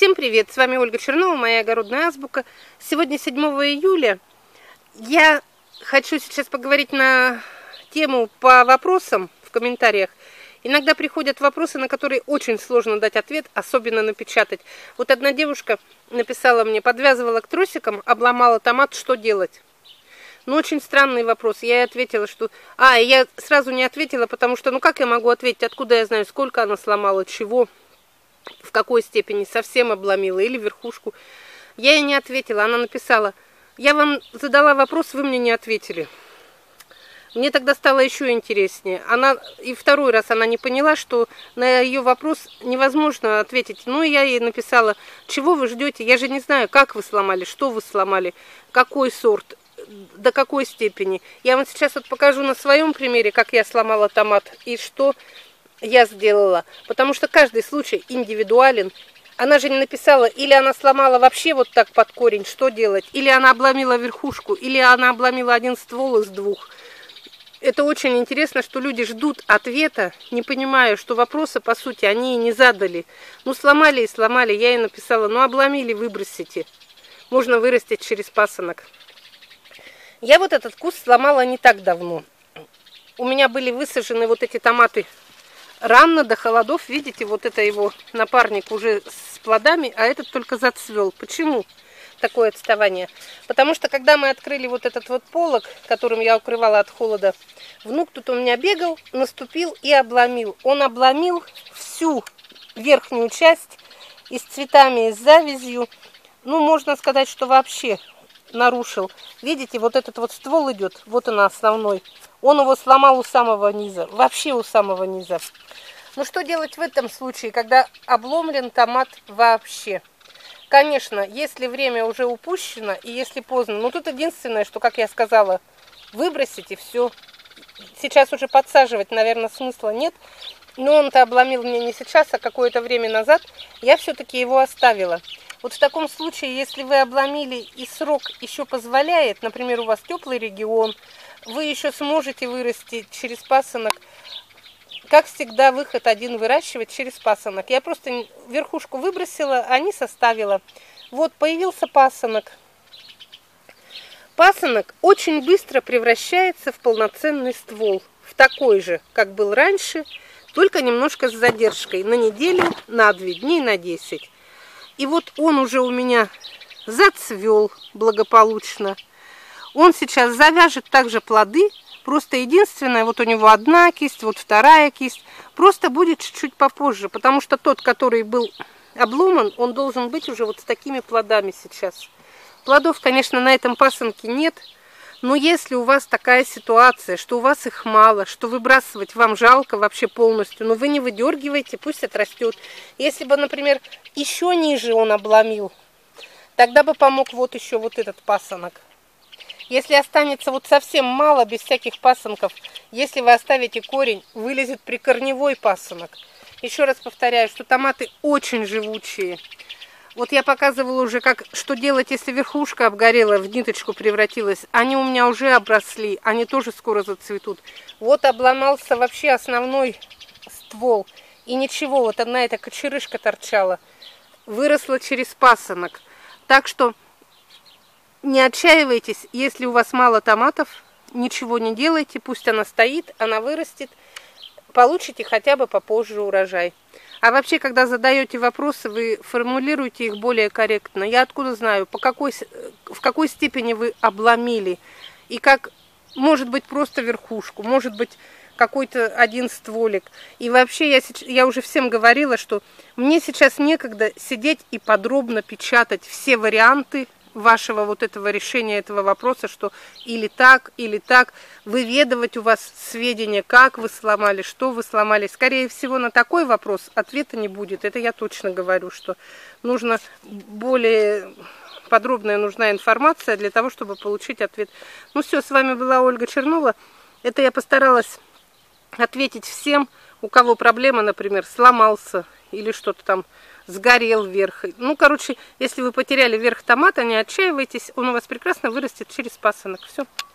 Всем привет! С вами Ольга Чернова, моя огородная азбука. Сегодня 7 июля. Я хочу сейчас поговорить на тему по вопросам в комментариях. Иногда приходят вопросы, на которые очень сложно дать ответ, особенно напечатать. Вот одна девушка написала мне: подвязывала к тросикам, обломала томат, что делать? Ну, очень странный вопрос. Я ей ответила, что... я сразу не ответила, потому что, как я могу ответить, откуда я знаю, сколько она сломала, чего, в какой степени, совсем обломила или верхушку. Я ей не ответила, она написала: я вам задала вопрос, вы мне не ответили. Мне тогда стало еще интереснее. И второй раз она не поняла, что на ее вопрос невозможно ответить. Ну, я ей написала: чего вы ждете? Я же не знаю, как вы сломали, что вы сломали, какой сорт, до какой степени. Я вам сейчас вот покажу на своем примере, как я сломала томат и что я сделала. Потому что каждый случай индивидуален. Она же не написала, или она сломала вообще вот так под корень, что делать, или она обломила верхушку, или она обломила один ствол из двух. Это очень интересно, что люди ждут ответа, не понимая, что вопросы, по сути, они и не задали. Сломали и сломали. Я ей написала: обломили, выбросите. Можно вырастить через пасынок. Я вот этот куст сломала не так давно. У меня были высажены вот эти томаты рано, до холодов. Видите, вот это его напарник уже с плодами, а этот только зацвел. Почему такое отставание? Потому что, когда мы открыли вот этот вот полог, которым я укрывала от холода, внук тут у меня бегал, наступил и обломил. Он обломил всю верхнюю часть и с цветами, и с завязью. Можно сказать, что вообще нарушил. Видите, вот этот вот ствол идет, вот он основной. Он его сломал у самого низа, вообще у самого низа. Что делать в этом случае, когда обломлен томат вообще? Конечно, если время уже упущено и если поздно, тут единственное, что, как я сказала, выбросить и все. Сейчас уже подсаживать, наверное, смысла нет. Но он-то обломил мне не сейчас, а какое-то время назад. Я все-таки его оставила. Вот в таком случае, если вы обломили и срок еще позволяет, например, у вас теплый регион, вы еще сможете вырасти через пасынок. Как всегда, выход один — выращивать через пасынок. Я просто верхушку выбросила, а низ оставила. Вот появился пасынок. Пасынок очень быстро превращается в полноценный ствол. В такой же, как был раньше, только немножко с задержкой. На неделю, на 2 дней, на 10. И вот он уже у меня зацвел благополучно. Он сейчас завяжет также плоды. Просто единственное, вот у него одна кисть, вот вторая кисть. Просто будет чуть-чуть попозже. Потому что тот, который был обломан, он должен быть уже вот с такими плодами сейчас. Плодов, конечно, на этом пасынке нет. Но если у вас такая ситуация, что у вас их мало, что выбрасывать вам жалко вообще полностью, вы не выдергивайте, пусть отрастет. Если бы, например, еще ниже он обломил, тогда бы помог вот еще вот этот пасынок. Если останется вот совсем мало, без всяких пасынков, если вы оставите корень, вылезет прикорневой пасынок. Еще раз повторяю, что томаты очень живучие. Вот я показывала уже, что делать, если верхушка обгорела, в ниточку превратилась. Они у меня уже обросли, они тоже скоро зацветут. Вот обломался вообще основной ствол. И ничего, вот одна эта кочерышка торчала. Выросла через пасынок. Так что не отчаивайтесь, если у вас мало томатов, ничего не делайте. Пусть она стоит, она вырастет. Получите хотя бы попозже урожай. А вообще, когда задаете вопросы, вы формулируете их более корректно. Я откуда знаю, в какой степени вы обломили. И как, может быть, просто верхушку, может быть, какой-то один стволик. И вообще, я уже всем говорила, что мне сейчас некогда сидеть и подробно печатать все варианты вашего вот этого решения этого вопроса, что или так, выведывать у вас сведения, как вы сломали, что вы сломали. Скорее всего, на такой вопрос ответа не будет. Это я точно говорю, что нужно более подробная нужна информация для того, чтобы получить ответ. Все, с вами была Ольга Чернова. Это я постаралась ответить всем, у кого проблема, например, сломался или что-то там сгорел верх. Если вы потеряли верх томата, не отчаивайтесь, он у вас прекрасно вырастет через пасынок. Все.